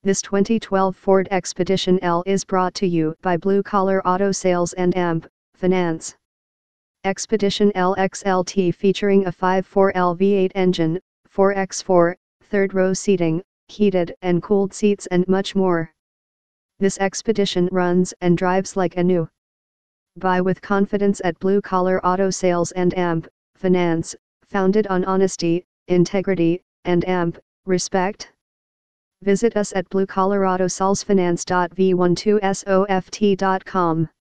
This 2012 Ford Expedition L is brought to you by Blue Collar Auto Sales and AMP Finance. Expedition L XLT featuring a 5.4L V8 engine, 4x4, third-row seating, heated and cooled seats and much more. This Expedition runs and drives like a new. Buy with confidence at Blue Collar Auto Sales and AMP Finance, founded on honesty, integrity, and AMP respect. Visit us at bluecollarautosalesfinance.v12soft.com.